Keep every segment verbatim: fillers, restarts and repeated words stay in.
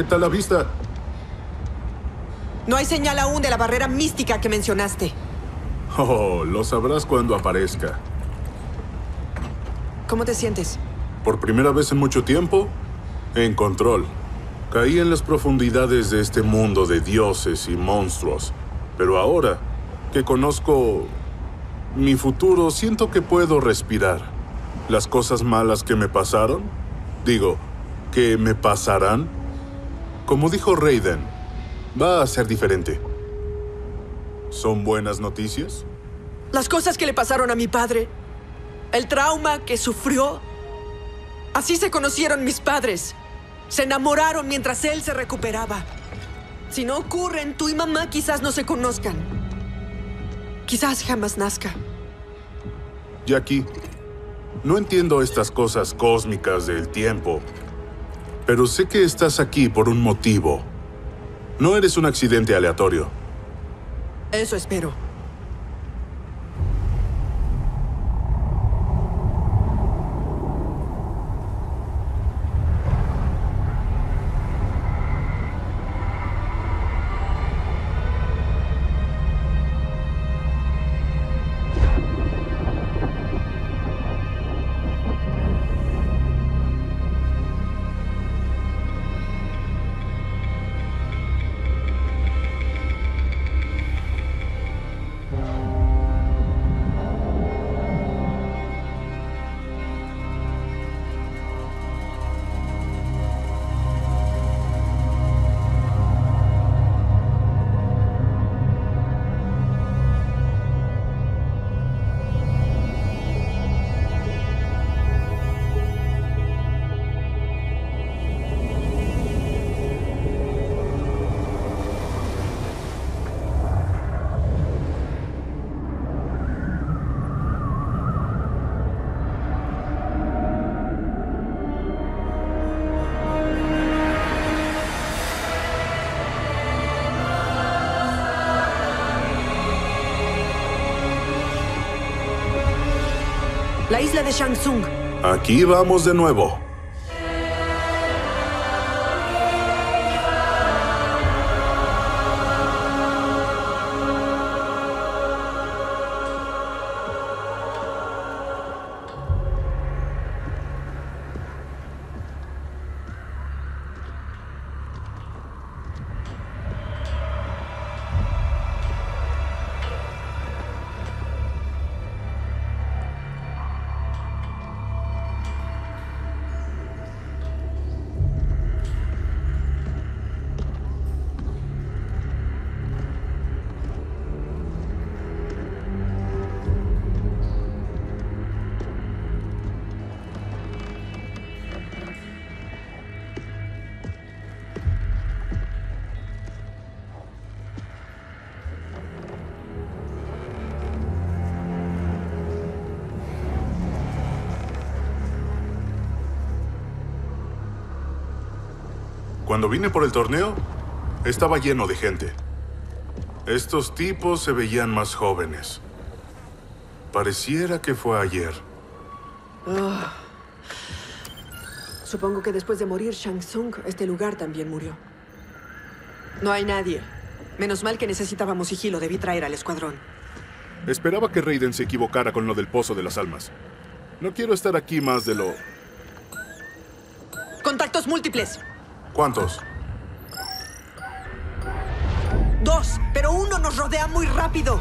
¿Qué tal la vista? No hay señal aún de la barrera mística que mencionaste. Oh, lo sabrás cuando aparezca. ¿Cómo te sientes? Por primera vez en mucho tiempo, en control. Caí en las profundidades de este mundo de dioses y monstruos. Pero ahora que conozco mi futuro, siento que puedo respirar. Las cosas malas que me pasaron, digo, que me pasarán, como dijo Raiden, va a ser diferente. ¿Son buenas noticias? Las cosas que le pasaron a mi padre, el trauma que sufrió, así se conocieron mis padres. Se enamoraron mientras él se recuperaba. Si no ocurren, tú y mamá quizás no se conozcan. Quizás jamás nazca. Jackie, no entiendo estas cosas cósmicas del tiempo, pero sé que estás aquí por un motivo. No eres un accidente aleatorio. Eso espero. La isla de Shang Tsung. Aquí vamos de nuevo. Cuando vine por el torneo, estaba lleno de gente. Estos tipos se veían más jóvenes. Pareciera que fue ayer. Oh. Supongo que después de morir Shang Tsung, este lugar también murió. No hay nadie. Menos mal que necesitábamos sigilo. Debí traer al escuadrón. Esperaba que Raiden se equivocara con lo del Pozo de las Almas. No quiero estar aquí más de lo... ¡Contactos múltiples! ¿Cuántos? Dos, pero uno nos rodea muy rápido.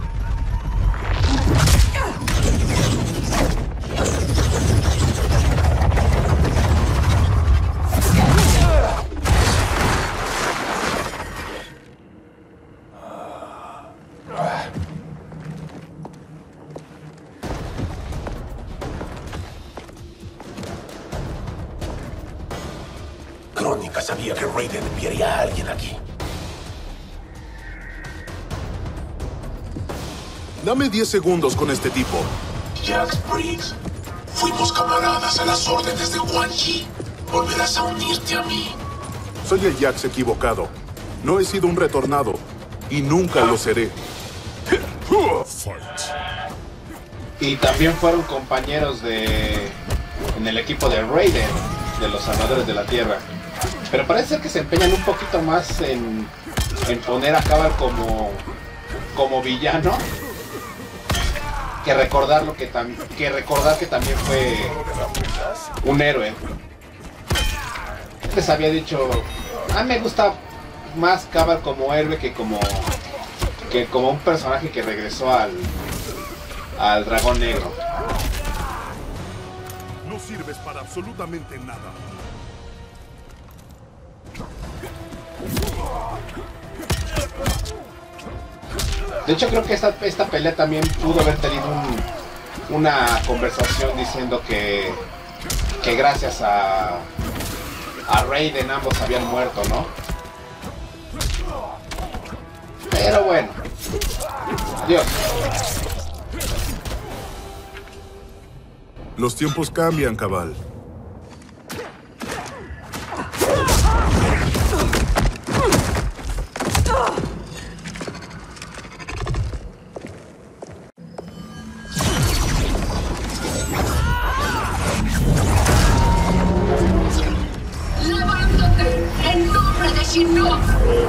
Crónica sabía que Raiden enviaría a alguien aquí. Dame diez segundos con este tipo. Jax Briggs, fuimos camaradas a las órdenes de Quan Chi. Volverás a unirte a mí. Soy el Jax equivocado. No he sido un retornado. Y nunca lo seré. Y también fueron compañeros de... en el equipo de Raiden, de los Salvadores de la Tierra. Pero parece ser que se empeñan un poquito más en, en poner a Cabal como, como villano que recordar lo que, tam, que recordar que también fue un héroe. Les había dicho, a mí me gusta más Cabal como héroe que como que como un personaje que regresó al al dragón negro. No sirves para absolutamente nada. De hecho, creo que esta, esta pelea también pudo haber tenido un, una conversación diciendo que, que gracias a, a Raiden ambos habían muerto, ¿no? Pero bueno. Adiós. Los tiempos cambian, Cabal. ¡Levántate en nombre de Shinnok!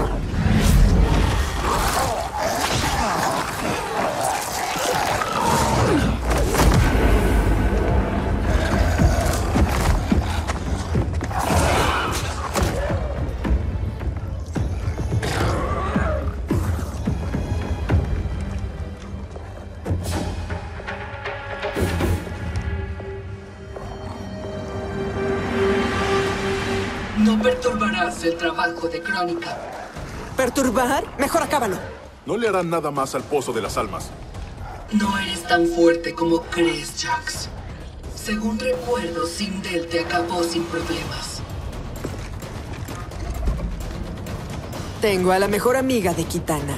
No perturbarás el trabajo de Crónica. ¿Perturbar? Mejor acábalo. No le harán nada más al Pozo de las Almas. No eres tan fuerte como crees, Jax. Según recuerdo, Sindel te acabó sin problemas. Tengo a la mejor amiga de Kitana.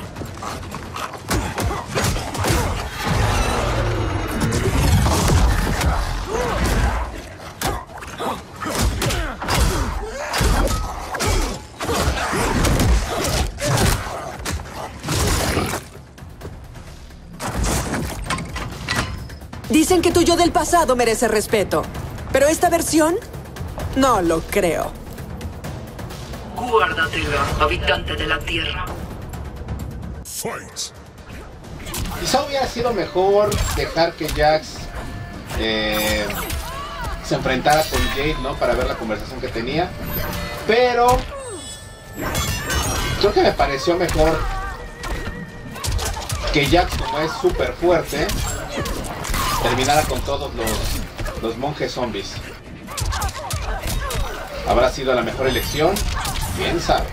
Dicen que tu yo del pasado merece respeto, pero esta versión no lo creo. Guárdatela, habitante de la Tierra. Fight. Quizá hubiera sido mejor dejar que Jax eh, se enfrentara con Jade, ¿no? Para ver la conversación que tenía. Pero creo que me pareció mejor que Jax, como es súper fuerte, terminara con todos los, los monjes zombies. ¿Habrá sido la mejor elección? ¿Quién sabe?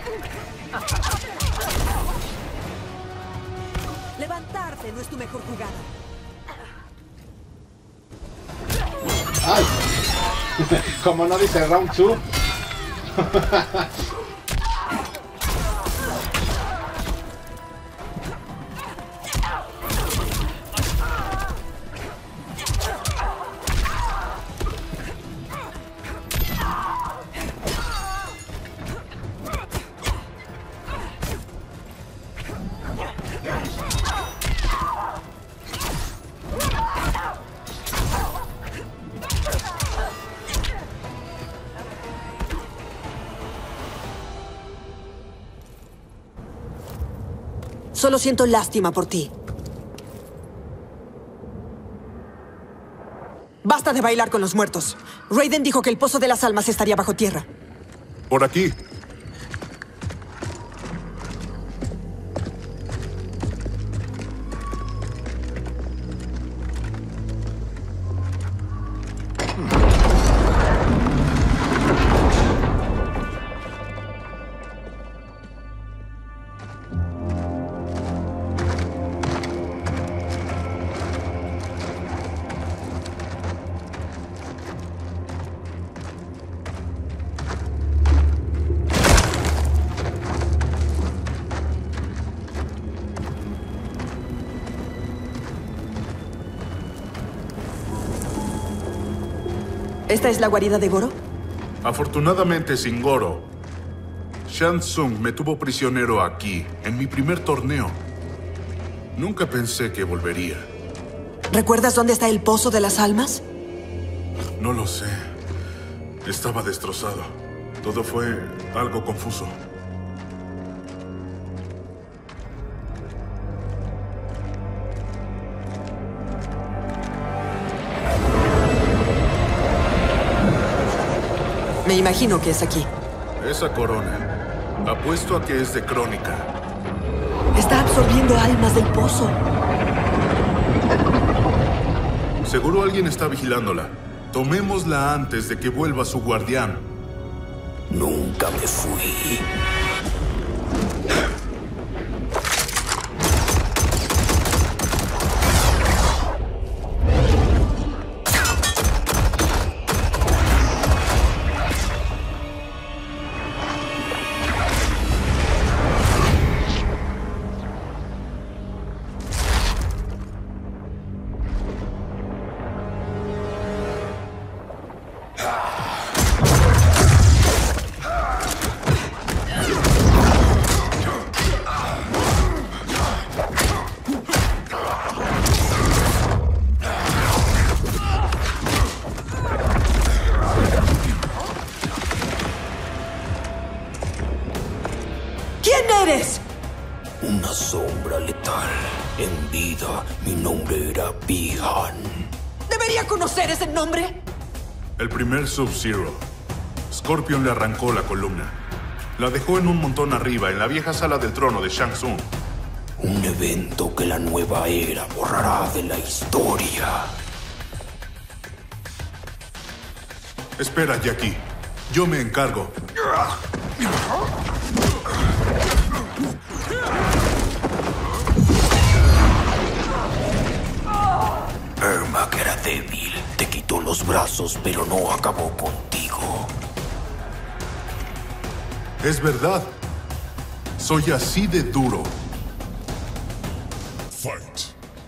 Levantarse no es tu mejor jugada. ¡Ay! Como no dice round two. Solo siento lástima por ti. Basta de bailar con los muertos. Raiden dijo que el Pozo de las Almas estaría bajo tierra. Por aquí. ¿Esta es la guarida de Goro? Afortunadamente sin Goro. Shang Tsung me tuvo prisionero aquí, en mi primer torneo. Nunca pensé que volvería. ¿Recuerdas dónde está el Pozo de las Almas? No lo sé. Estaba destrozado. Todo fue algo confuso. Me imagino que es aquí. Esa corona. Apuesto a que es de Crónica. Está absorbiendo almas del pozo. Seguro alguien está vigilándola. Tomémosla antes de que vuelva su guardián. Nunca me fui. Una sombra letal. En vida, mi nombre era Bi-Han. ¿Debería conocer ese nombre? El primer Sub-Zero. Scorpion le arrancó la columna. La dejó en un montón arriba, en la vieja sala del trono de Shang Tsung. Un evento que la nueva era borrará de la historia. Espera, Jackie. Yo me encargo. Ermac era débil. Te quitó los brazos, pero no acabó contigo. Es verdad. Soy así de duro. Fight.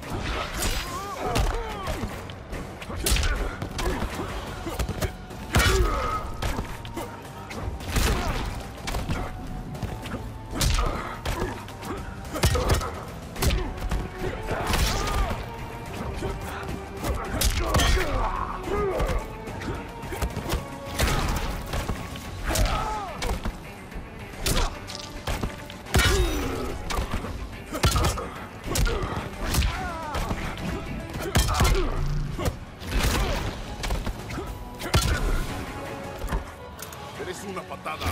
Eres una patada.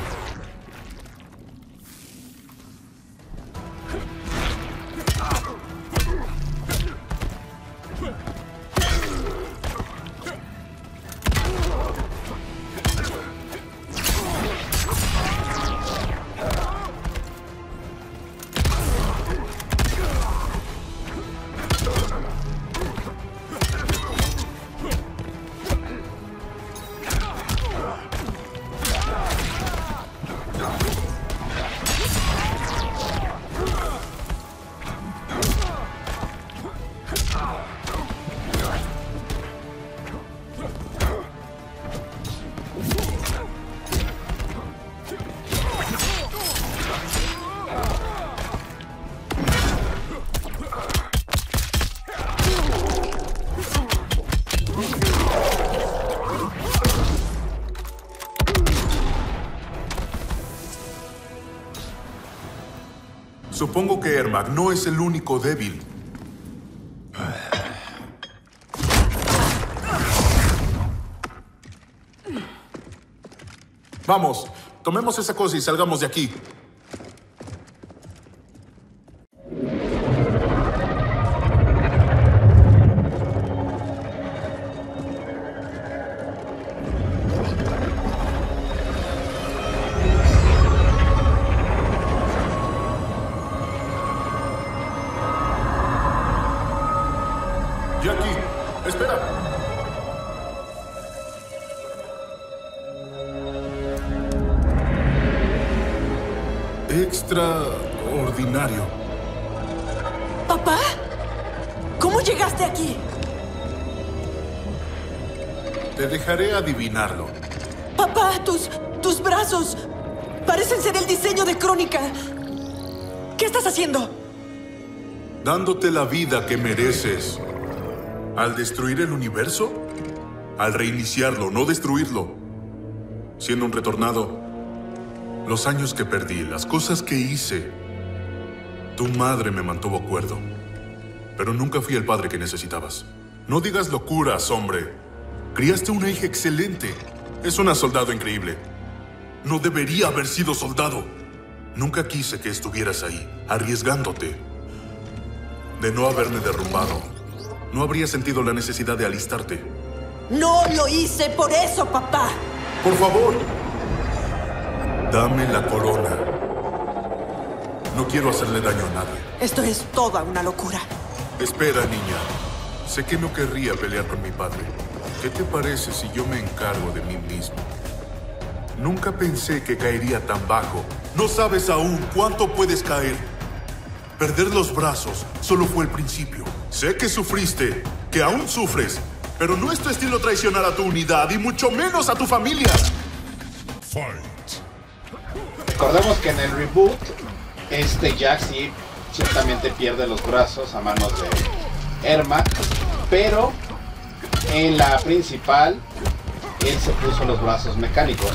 Supongo que Ermac no es el único débil. Vamos, tomemos esa cosa y salgamos de aquí. Jackie, espera. Extraordinario. ¿Papá? ¿Cómo llegaste aquí? Te dejaré adivinarlo. Papá, tus, tus brazos parecen ser el diseño de Crónica. ¿Qué estás haciendo? Dándote la vida que mereces. ¿Al destruir el universo? Al reiniciarlo, no destruirlo. Siendo un retornado, Los años que perdí, las cosas que hice. Tu madre me mantuvo cuerdo. Pero nunca fui el padre que necesitabas. No digas locuras, hombre. Criaste una hija excelente. Es una soldado increíble. No debería haber sido soldado. Nunca quise que estuvieras ahí, arriesgándote. De no haberme derrumbado, no habría sentido la necesidad de alistarte. No lo hice por eso, papá. Por favor, dame la corona. No quiero hacerle daño a nadie. Esto es toda una locura. Espera, niña. Sé que no querría pelear con mi padre. ¿Qué te parece si yo me encargo de mí mismo? Nunca pensé que caería tan bajo. No sabes aún cuánto puedes caer. Perder los brazos solo fue el principio. Sé que sufriste, que aún sufres, pero no es tu estilo traicionar a tu unidad y mucho menos a tu familia. Fight. Recordemos que en el reboot, este Jax sí ciertamente pierde los brazos a manos de Ermac, pero en la principal, él se puso los brazos mecánicos.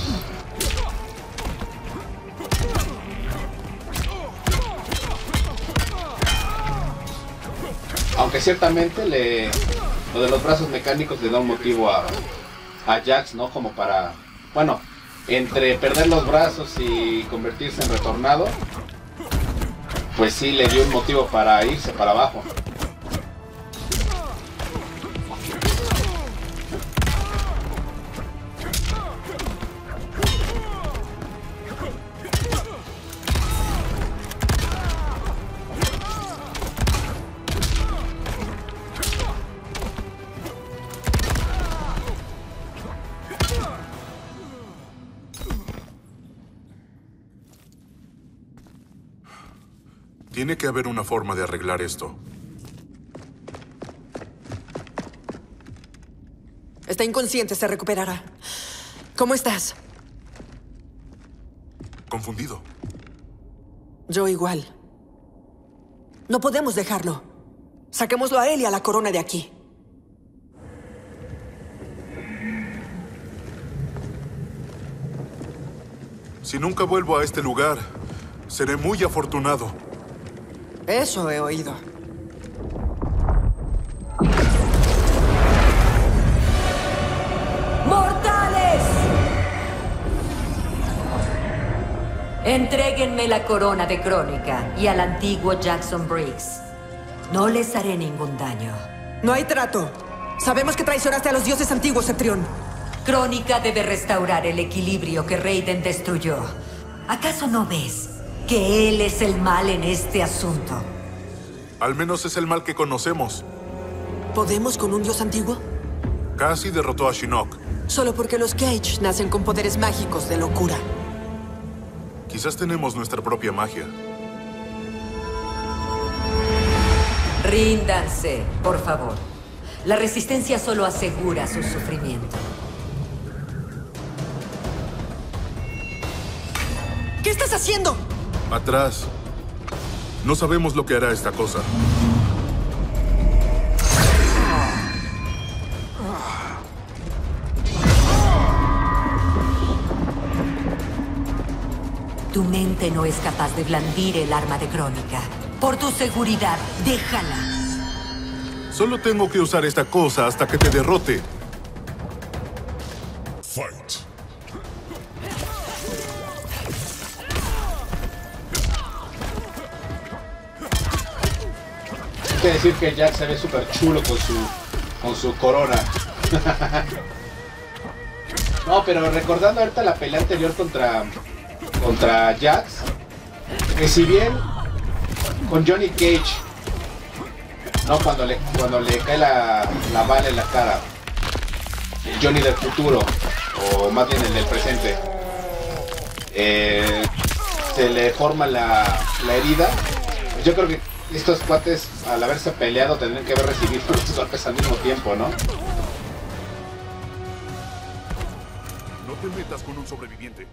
Aunque ciertamente le, lo de los brazos mecánicos le da un motivo a, a Jax, ¿no? Como para, bueno, entre perder los brazos y convertirse en retornado, pues sí le dio un motivo para irse para abajo. Tiene que haber una forma de arreglar esto. Está inconsciente, se recuperará. ¿Cómo estás? Confundido. Yo igual. No podemos dejarlo. Saquémoslo a él y a la corona de aquí. Si nunca vuelvo a este lugar, seré muy afortunado. Eso he oído. ¡Mortales! Entréguenme la corona de Crónica y al antiguo Jackson Briggs. No les haré ningún daño. No hay trato. Sabemos que traicionaste a los dioses antiguos, Cetrión. Crónica debe restaurar el equilibrio que Raiden destruyó. ¿Acaso no ves que él es el mal en este asunto? Al menos es el mal que conocemos. ¿Podemos con un dios antiguo? Casi derrotó a Shinnok. Solo porque los Cage nacen con poderes mágicos de locura. Quizás tenemos nuestra propia magia. Ríndanse, por favor. La resistencia solo asegura su sufrimiento. ¿Qué estás haciendo? Atrás. No sabemos lo que hará esta cosa. Tu mente no es capaz de blandir el arma de Crónica. Por tu seguridad, déjala. Solo tengo que usar esta cosa hasta que te derrote. Fight. Hay que decir que Jack se ve súper chulo con su, con su corona. No, pero recordando ahorita la pelea anterior contra, contra Jax, que si bien con Johnny Cage, no, cuando le, cuando le cae la, la bala en la cara, el Johnny del futuro, o más bien el del presente, eh, se le forma la, la herida. Yo creo que estos cuates, al haberse peleado, tendrían que haber recibido los golpes al mismo tiempo, ¿no? No te metas con un sobreviviente.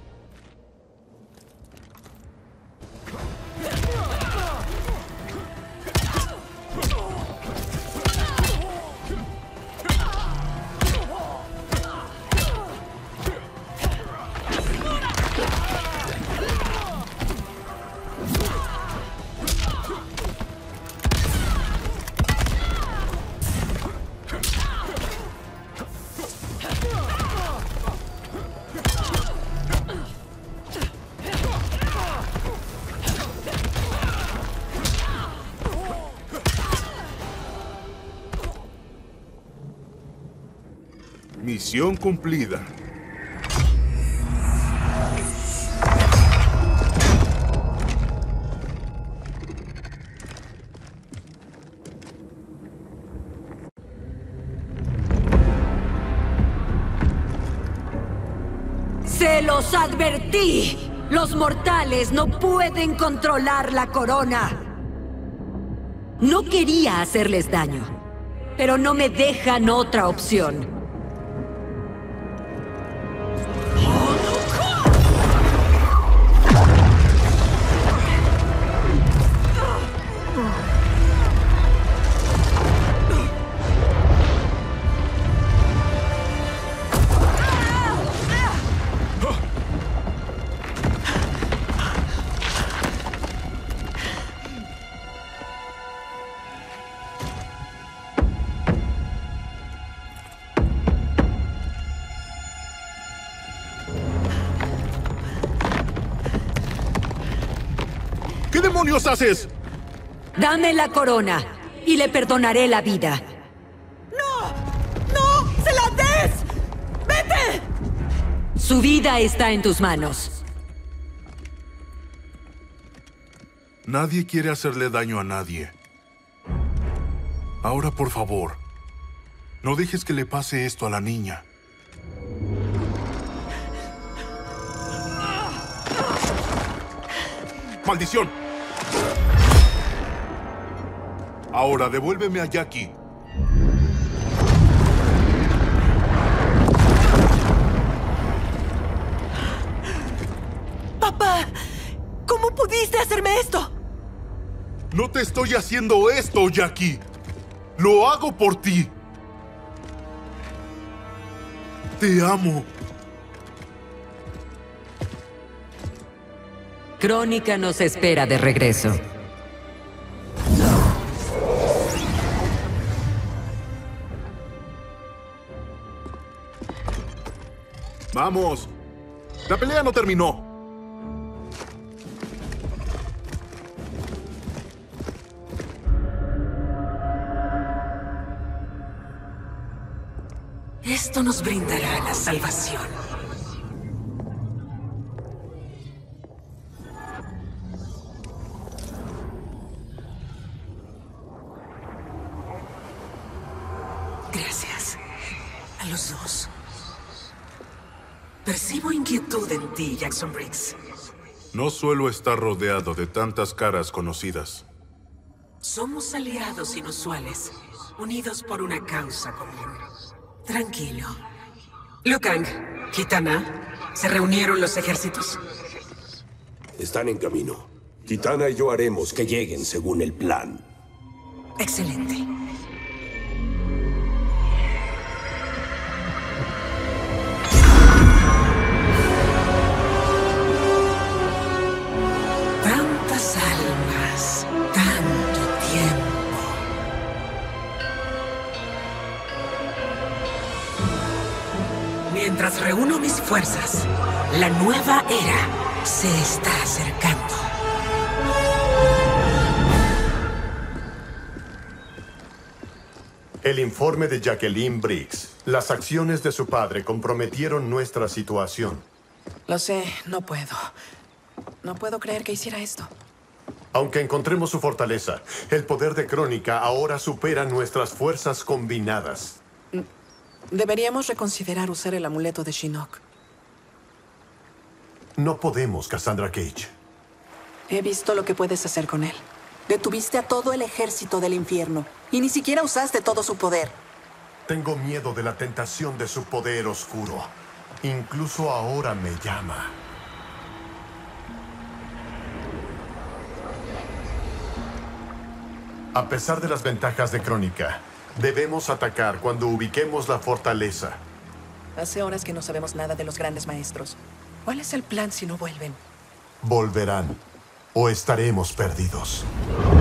Misión cumplida. ¡Se los advertí! Los mortales no pueden controlar la corona. No quería hacerles daño, pero no me dejan otra opción. ¿Qué demonios haces? Dame la corona y le perdonaré la vida. ¡No! ¡No! ¡Se la des! ¡Vete! Su vida está en tus manos. Nadie quiere hacerle daño a nadie. Ahora, por favor, no dejes que le pase esto a la niña. ¡Maldición! Ahora, devuélveme a Jackie. ¡Papá! ¿Cómo pudiste hacerme esto? No te estoy haciendo esto, Jackie. Lo hago por ti. Te amo. Crónica nos espera de regreso. ¡Vamos! La pelea no terminó. Esto nos brindará la salvación. Gracias a los dos. Percibo inquietud en ti, Jackson Briggs. No suelo estar rodeado de tantas caras conocidas. Somos aliados inusuales, unidos por una causa común. Tranquilo. Liu Kang, Kitana, ¿se reunieron los ejércitos? Están en camino. Kitana y yo haremos que lleguen según el plan. Excelente. Tantas almas, tanto tiempo. Mientras reúno mis fuerzas, la nueva era se está acercando. El informe de Jacqueline Briggs. Las acciones de su padre comprometieron nuestra situación. Lo sé, no puedo. No puedo creer que hiciera esto. Aunque encontremos su fortaleza, el poder de Crónica ahora supera nuestras fuerzas combinadas. Deberíamos reconsiderar usar el amuleto de Shinnok. No podemos, Cassandra Cage. He visto lo que puedes hacer con él. Detuviste a todo el ejército del infierno y ni siquiera usaste todo su poder. Tengo miedo de la tentación de su poder oscuro. Incluso ahora me llama. A pesar de las ventajas de Crónica, debemos atacar cuando ubiquemos la fortaleza. Hace horas que no sabemos nada de los grandes maestros. ¿Cuál es el plan si no vuelven? Volverán, o estaremos perdidos.